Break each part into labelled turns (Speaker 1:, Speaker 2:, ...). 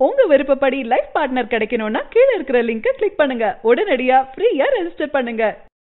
Speaker 1: உங்க விருப்பப்படி life partner கிடைக்கணும்னா கீழ இருக்கிற லிங்கை கிளிக் பண்ணுங்க. உடனடியா ஃப்ரீயா ரெஜிஸ்டர் பண்ணுங்க.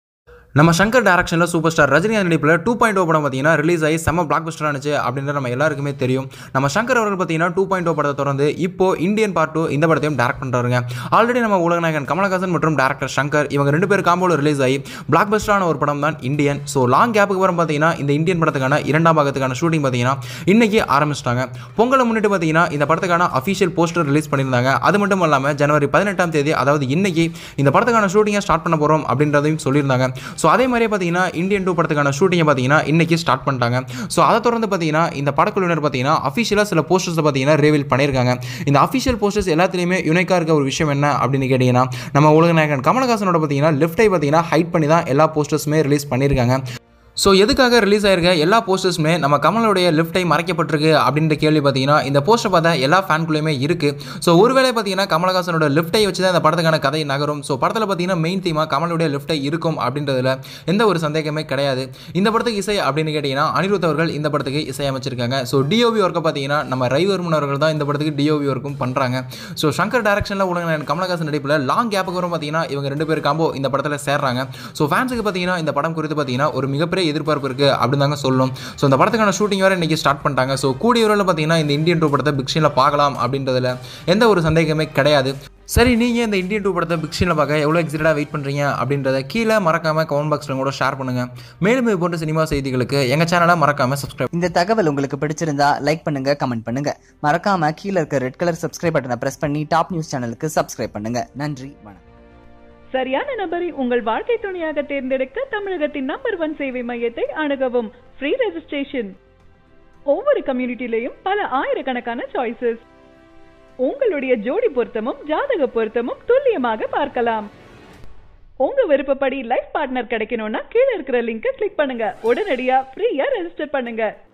Speaker 2: நம்ம சங்கர் டைரக்ஷனில் சூப்பர் ஸ்டார் ரஜினிகாந்த் நடிப்பில் 2.0 படம் பார்த்தீங்கன்னா ரிலீஸ் ஆகி செம்ம பிளாக் பஸ்டர் ஆனிச்சு அப்படின்றது நம்ம எல்லாருக்குமே தெரியும். நம்ம சங்கர் அவர்கள் பார்த்தீங்கன்னா 2.0 படத்தை தொடர்ந்து இப்போ இந்தியன் பார்ட் 2 இந்த படத்தையும் டேரக்ட் பண்ணுறாருங்க. ஆல்ரெடி நம்ம உலகநாயகன் கமலஹாசன் மற்றும் டேரக்டர் சங்கர் இவங்க 2 பேர் காம்போல ரிலீஸ் ஆகி பிளாக் பஸ்டரான ஒரு படம் தான் இந்தியன். ஸோ லாங் கேப்புக்கு அப்புறம் பார்த்தீங்கன்னா இந்த இந்தியன் படத்துக்கான 2ஆம் பாகத்துக்கான ஷூட்டிங் பார்த்தீங்கன்னா இன்னைக்கு ஆரம்பிச்சிட்டாங்க. பொங்கலை முன்னிட்டு பார்த்தீங்கன்னா இந்த படத்துக்கான அஃபிஷியல் போஸ்டர் ரிலீஸ் பண்ணியிருந்தாங்க. அது மட்டும் இல்லாமல் ஜனவரி 18ஆம் தேதி அதாவது இன்னைக்கு இந்த படத்துக்கான ஷூட்டிங்கை ஸ்டார்ட் பண்ண போகிறோம் அப்படின்றதையும் சொல்லியிருந்தாங்க. ஸோ அதே மாதிரி பார்த்தீங்கன்னா இந்தியன் 2 படத்துக்கான ஷூட்டிங்கை பார்த்தீங்கன்னா இன்னைக்கு ஸ்டார்ட் பண்ணிட்டாங்க. ஸோ அதை தொடர்ந்து பார்த்தீங்கன்னா இந்த படக்குழுவினர் பார்த்தீங்கன்னா அஃபிஷியலாக சில போஸ்டர்ஸ் பார்த்தீங்கன்னா ரிவீல் பண்ணியிருக்காங்க. இந்த அஃபிஷியல் போஸ்டர்ஸ் எல்லாத்துலேயுமே யுனிக்காக இருக்க ஒரு விஷயம் என்ன அப்படின்னு கேட்டிங்கன்னா நம்ம உலகநாயகன் கமலஹாசனோட பார்த்தீங்கன்னா லெஃப்டை பார்த்தீங்கன்னா ஹைட் பண்ணி தான் எல்லா போஸ்டர்ஸுமே ரிலீஸ் பண்ணியிருக்காங்க. ஸோ எதுக்காக ரிலீஸ் ஆயிருக்க எல்லா போஸ்டர்ஸுமே நம்ம கமலோடைய லெஃப்டை மறைக்கப்பட்டிருக்கு அப்படின்ற கேள்வி பார்த்தீங்கன்னா இந்த போஸ்டர் பார்த்தா எல்லா ஃபேன்குள்ளேயுமே இருக்குது. ஸோ ஒருவேளை பார்த்தீங்கன்னா கமலஹாசனோட லெஃப்டை வச்சு தான் இந்த படத்துக்கான கதை நகரும். ஸோ படத்தில் பார்த்தீங்கன்னா மெயின் தீமாக கமலுடைய லெஃப்டை இருக்கும் அப்படின்றதுல எந்த ஒரு சந்தேகமே கிடையாது. இந்த படத்துக்கு இசை அப்படின்னு கேட்டிங்கன்னா அனிருத் அவர்கள் இந்த படத்துக்கு இசை அமைச்சிருக்காங்க. ஸோ டிஓவி ஒர்க்கை பார்த்தீங்கன்னா நம்ம ரவிவர்மன் அவர்கள் தான் இந்த படத்துக்கு டிஓவி ஒர்க்கும் பண்ணுறாங்க. ஸோ சங்கர் டைரக்ஷனில் உலக கமலஹாசன் நடிப்பில் லாங் கேப்புக்கு வரும் பார்த்தீங்கன்னா இவங்க 2 பேர் காம்போ இந்த படத்தில் சேர்றாங்க. ஸோ ஃபேன்ஸுக்கு பார்த்தீங்கன்னா இந்த படம் குறித்து பார்த்தீங்கன்னா ஒரு மிகப்பெரிய எதிர்பார்ப்பு இருக்கு அப்படின்னு தாங்க சொல்லணும். ஸோ இந்த படத்துக்கான ஷூட்டிங் வேற இன்னைக்கு ஸ்டார்ட் பண்ணிட்டாங்க. ஸோ கூடிய விரைவில் பார்த்தீங்கன்னா இந்த இந்தியன் 2 படத்தை பிக் ஸ்க்ரீனில் பார்க்கலாம் அப்படின்றதுல எந்த ஒரு சந்தேகமே கிடையாது. சரி, நீங்கள் இந்த இந்தியன் 2 படத்தை பிக் ஸ்க்ரீனில் பார்க்க எவ்வளோ எக்ஸைட்டடாக வெயிட் பண்ணுறீங்க அப்படின்றத கீழே மறக்காம கமெண்ட் பாக்ஸில் கூட ஷேர் பண்ணுங்க. மேலும் இது போன்ற சினிமா செய்திகளுக்கு எங்கள் சேனலை மறக்காம சப்ஸ்கிரைப்.
Speaker 3: இந்த தகவல் உங்களுக்கு பிடிச்சிருந்தா லைக் பண்ணுங்க, கமெண்ட் பண்ணுங்க. மறக்காம கீழே இருக்க ரெட் கலர் சப்ஸ்கிரைப் பட்டனை பிரஸ் பண்ணி டாப் நியூஸ் சேனலுக்கு சப்ஸ்கிரைப் பண்ணுங்க. நன்றி, வணக்கம்.
Speaker 1: சரியான நபரை உங்கள் வாழ்க்கை துணையாக தேர்ந்தெடுக்க தமிழகத்தின் நம்பர் 1 சேவை மையத்தை அணுகவும். Free registration. ஒவ்வொரு கம்யூனிட்டிலையும் பல ஆயிரக்கணக்கான சாய்ஸஸ். உங்களுடைய ஜோடி பொருத்தமும் ஜாதக பொருத்தமும் துல்லியமாக பார்க்கலாம். உங்க விருப்பப்படி லைஃப் பார்ட்னர் கிடைக்கணும்னா கீழ இருக்கிற லிங்கை கிளிக் பண்ணுங்க. உடனடியா ஃப்ரீயா ரெஜிஸ்டர் பண்ணுங்க.